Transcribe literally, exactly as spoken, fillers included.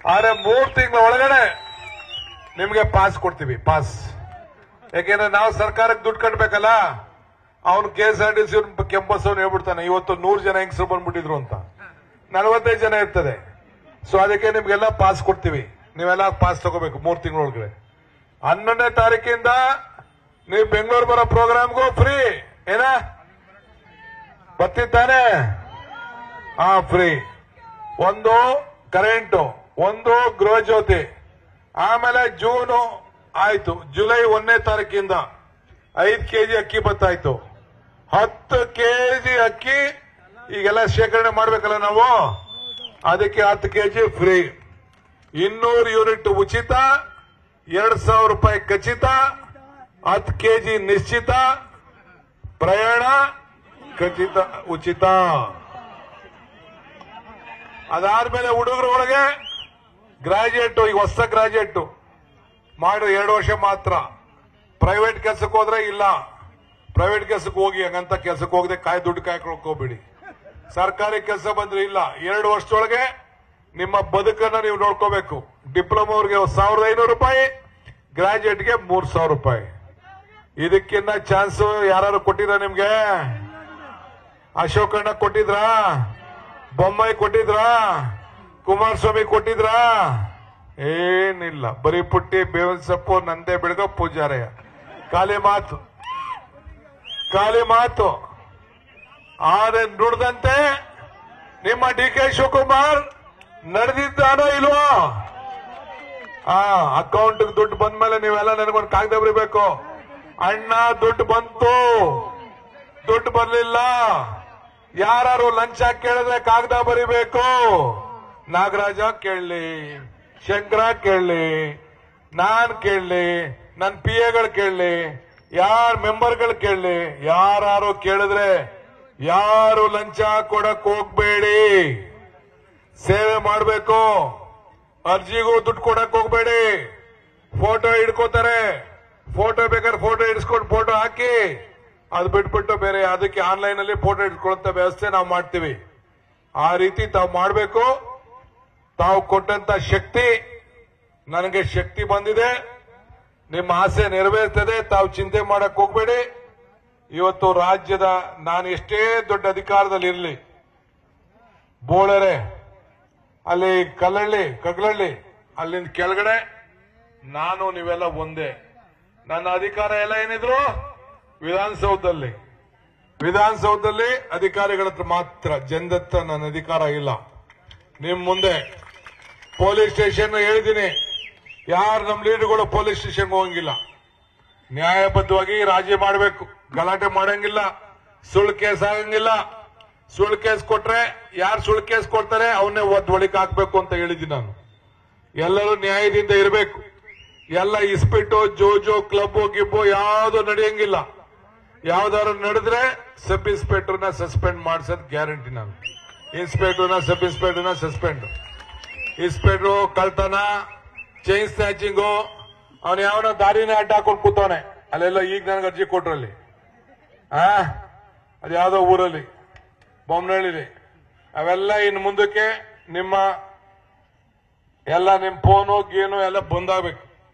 ಆದ್ರೆ ಮೂರ್ ತಿಂಗಳ ಒಳಗಡೆ ನಿಮ್ಗೆ ಪಾಸ್ ಕೊಡ್ತೀವಿ, ಪಾಸ್. ಯಾಕೆಂದ್ರೆ ನಾವು ಸರ್ಕಾರಕ್ಕೆ ದುಡ್ಡು ಕಟ್ಟಬೇಕಲ್ಲ. ಅವನು K S R T C ಕೆಂಪಸ್ಸವ್ನು ಹೇಳ್ಬಿಡ್ತಾನೆ, ಇವತ್ತು ನೂರು ಜನ ಹೆಂಗಸರು ಬಂದ್ಬಿಟ್ಟಿದ್ರು ಅಂತ, ನಲವತ್ತೈದು ಜನ ಇರ್ತದೆ. ಸೊ ಅದಕ್ಕೆ ನಿಮ್ಗೆಲ್ಲ ಪಾಸ್ ಕೊಡ್ತೀವಿ, ನೀವೆಲ್ಲ ಪಾಸ್ ತಗೋಬೇಕು ಮೂರ್ ತಿಂಗಳೊಳಗಡೆ. ಹನ್ನೊಂದನೇ ತಾರೀಕಿಂದ ನೀವು ಬೆಂಗಳೂರು ಬರೋ ಪ್ರೋಗ್ರಾಮ್ಗೂ ಫ್ರೀ. ಏನ ಬರ್ತಿದ್ದಾನೆ? ಹಾ, ಫ್ರೀ. ಒಂದು ಕರೆಂಟು, ಒಂದು ಗೃಹ ಜ್ಯೋತಿ. ಆಮೇಲೆ ಜೂನು ಆಯ್ತು, ಜುಲೈ ಒಂದನೇ ತಾರೀಕಿಂದ ಐದು ಕೆಜಿ ಅಕ್ಕಿ ಬತ್ತಾಯ್ತು. ಹತ್ತು ಕೆಜಿ ಅಕ್ಕಿ ಈಗೆಲ್ಲ ಶೇಖರಣೆ ಮಾಡ್ಬೇಕಲ್ಲ ನಾವು, ಅದಕ್ಕೆ ಹತ್ತು ಕೆಜಿ ಫ್ರೀ. ಇನ್ನೂರು ಯೂನಿಟ್ ಉಚಿತ, ಎರಡ್ ಸಾವಿರ ರೂಪಾಯಿ ಖಚಿತ, ಹತ್ತು ಕೆಜಿ ನಿಶ್ಚಿತ, ಪ್ರಯಾಣ ಖಚಿತ ಉಚಿತ. ಅದಾದ್ಮೇಲೆ ಹುಡುಗರ ಒಳಗೆ ಗ್ರಾಜುಯೇಟ್, ಈಗ ಹೊಸ ಗ್ರಾಜುಯೇಟ್ ಮಾಡಿ ಎರಡು ವರ್ಷ ಮಾತ್ರ. ಪ್ರೈವೇಟ್ ಕೆಲಸಕ್ಕೆ ಹೋದ್ರೆ ಇಲ್ಲ, ಪ್ರೈವೇಟ್ ಕೆಲಸಕ್ಕೆ ಹೋಗಿ ಹಂಗಂತ ಕೆಲಸಕ್ಕೆ ಹೋಗದೆ ಕಾಯಿ ದುಡ್ಡು ಕಾಯ್ಕೊಳಕ್ ಹೋಗ್ಬಿಡಿ. ಸರ್ಕಾರಿ ಕೆಲಸ ಬಂದ್ರೆ ಇಲ್ಲ, ಎರಡು ವರ್ಷದೊಳಗೆ ನಿಮ್ಮ ಬದುಕನ್ನ ನೀವು ನೋಡ್ಕೋಬೇಕು. ಡಿಪ್ಲೊಮೋರ್ಗೆ ಸಾವಿರದ ಐನೂರು ರೂಪಾಯಿ, ಗ್ರಾಜುಯೇಟ್ಗೆ ಮೂರ್ ಸಾವಿರ ರೂಪಾಯಿ. ಇದಕ್ಕಿನ್ನ ಚಾನ್ಸ್ ಯಾರು ಕೊಟ್ಟಿದ್ರ ನಿಮ್ಗೆ? ಅಶೋಕಣ್ಣ ಕೊಟ್ಟಿದ್ರಾ? ಬೊಮ್ಮಾಯಿ ಕೊಟ್ಟಿದ್ರಾ? ಕುಮಾರಸ್ವಾಮಿ ಕೊಟ್ಟಿದ್ರಾ? ಏನಿಲ್ಲ, ಬರೀ ಪುಟ್ಟಿ ಬೇವಿನ ಸೊಪ್ಪು ನಂದೇ ಬೆಳಗ ಪೂಜಾರಯ್ಯ. ಖಾಲಿ ಮಾತು, ಖಾಲಿ ಮಾತು. ಆದ್ರೆ ನುಡಿದಂತೆ ನಿಮ್ಮ ಡಿ ಕೆ ಶಿವಕುಮಾರ್ ನಡೆದಿದ್ದಾನೋ ಇಲ್ವೋ? ಆ ಅಕೌಂಟ್ ದುಡ್ಡು ಬಂದ್ಮೇಲೆ ನೀವೆಲ್ಲ ನನಗೊಂದು ಕಾಗದ ಬರೀಬೇಕು. ಅಣ್ಣ ದುಡ್ಡು ಬಂತು, ದುಡ್ಡು ಬರ್ಲಿಲ್ಲ, ಯಾರು ಲಂಚ ಕೇಳಿದ್ರೆ ಕಾಗದ ಬರೀಬೇಕು. ನಾಗರಾಜ ಕೇಳಲಿ, ಶಂಕರ ಕೇಳಲಿ, ನಾನ್ ಕೇಳಲಿ, ನನ್ ಪಿ ಎಗಳು ಕೇಳಲಿ, ಯಾರ ಮೆಂಬರ್ಗಳು ಕೇಳಲಿ, ಯಾರು ಕೇಳಿದ್ರೆ ಯಾರು ಲಂಚ ಕೊಡಕ್ ಹೋಗ್ಬೇಡಿ. ಸೇವೆ ಮಾಡಬೇಕು. ಅರ್ಜಿಗೂ ದುಡ್ಡು ಕೊಡಕ್ ಹೋಗ್ಬೇಡಿ. ಫೋಟೋ ಹಿಡ್ಕೋತಾರೆ, ಫೋಟೋ ಬೇಕಾದ್ರೆ ಫೋಟೋ ಹಿಡಿಸ್ಕೊಂಡು ಫೋಟೋ ಹಾಕಿ, ಅದು ಬಿಟ್ಬಿಟ್ಟು ಬೇರೆ ಅದಕ್ಕೆ ಆನ್ಲೈನ್ ಅಲ್ಲಿ ಫೋಟೋ ಹಿಡ್ಕೊಳ್ಳುವಂತ ವ್ಯವಸ್ಥೆ ನಾವು ಮಾಡ್ತೀವಿ. ಆ ರೀತಿ ತಾವು ಮಾಡಬೇಕು. ತಾವು ಕೊಟ್ಟಂತ ಶಕ್ತಿ, ನನಗೆ ಶಕ್ತಿ ಬಂದಿದೆ, ನಿಮ್ಮ ಆಸೆ ನೆರವೇರ್ತದೆ. ತಾವು ಚಿಂತೆ ಮಾಡಕ್ ಹೋಗ್ಬೇಡಿ. ಇವತ್ತು ರಾಜ್ಯದ ನಾನು ಎಷ್ಟೇ ದೊಡ್ಡ ಅಧಿಕಾರದಲ್ಲಿ ಇರಲಿ, ಬೋಳರೆ ಅಲ್ಲಿ ಕಲ್ಲಳ್ಳಿ ಕಗ್ಲಳ್ಳಿ ಅಲ್ಲಿಂದ ಕೆಳಗಡೆ ನಾನು ನೀವೆಲ್ಲ ಒಂದೇ. ನನ್ನ ಅಧಿಕಾರ ಎಲ್ಲ ಏನಿದ್ರು ವಿಧಾನಸೌಧದಲ್ಲಿ, ವಿಧಾನಸೌಧದಲ್ಲಿ ಅಧಿಕಾರಿಗಳ ಹತ್ರ ಮಾತ್ರ, ಜನದತ್ತ ನನ್ನ ಅಧಿಕಾರ ಇಲ್ಲ. ನಿಮ್ ಮುಂದೆ ಪೊಲೀಸ್ ಸ್ಟೇಷನ್ ಹೇಳಿದ್ದೀನಿ, ಯಾರು ನಮ್ಮ ಲೀಡರ್ಗಳು ಪೊಲೀಸ್ ಸ್ಟೇಷನ್ ಹೋಗಂಗಿಲ್ಲ. ನ್ಯಾಯಬದ್ಧವಾಗಿ ರಾಜಿ ಮಾಡಬೇಕು, ಗಲಾಟೆ ಮಾಡಂಗಿಲ್ಲ, ಸುಳ್ಳು ಕೇಸ್ ಆಗಂಗಿಲ್ಲ. ಸುಳ್ಳು ಕೇಸ್ ಕೊಟ್ರೆ ಯಾರು ಸುಳ್ಳು ಕೇಸ್ ಕೊಡ್ತಾರೆ ಅವನ್ನೇ ಒದ್ ಒಳಿಕ್ ಹಾಕ್ಬೇಕು ಅಂತ ಹೇಳಿದ್ದೀನಿ ನಾನು. ಎಲ್ಲರೂ ನ್ಯಾಯದಿಂದ ಇರಬೇಕು. ಎಲ್ಲ ಇಸ್ಪಿಟ್ಟು ಜೋಜೋ ಕ್ಲಬ್ ಗಿಬ್ಬು ಯಾವ್ದು ನಡೆಯಂಗಿಲ್ಲ. ಯಾವ್ದಾದ್ರು ನಡೆದ್ರೆ ಸಬ್ ಇನ್ಸ್ಪೆಕ್ಟರ್ನ ಸಸ್ಪೆಂಡ್ ಮಾಡಿಸೋದ್ ಗ್ಯಾರಂಟಿ ನಾನು. ಇನ್ಸ್ಪೆಕ್ಟರ್ನ ಸಬ್ ಇನ್ಸ್ಪೆಕ್ಟರ್ನ ಸಸ್ಪೆಂಡ್. ಇನ್ಸ್ಪೆಕ್ಟರ್ ಕಳ್ತನ, ಚೈನ್ ಸ್ನ್ಯಾಚಿಂಗು, ಅವನು ಯಾವನ ದಾರಿನ ಅಡ್ಡ ಹಾಕೊಂಡು ಕೂತವನೆ ಅಲ್ಲೆಲ್ಲ. ಈಗ ನನಗೆ ಅರ್ಜಿ ಕೊಟ್ರಲ್ಲಿ, ಆ ಅದ್ಯಾವುದೋ ಊರಲ್ಲಿ ಬೊಮ್ಮನಹಳ್ಳಿಲಿ, ಅವೆಲ್ಲ ಇನ್ನು ಮುಂದಕ್ಕೆ ನಿಮ್ಮ ಎಲ್ಲ ನಿಮ್ ಫೋನು ಗೀನು ಎಲ್ಲ ಬಂದಾಗಬೇಕು.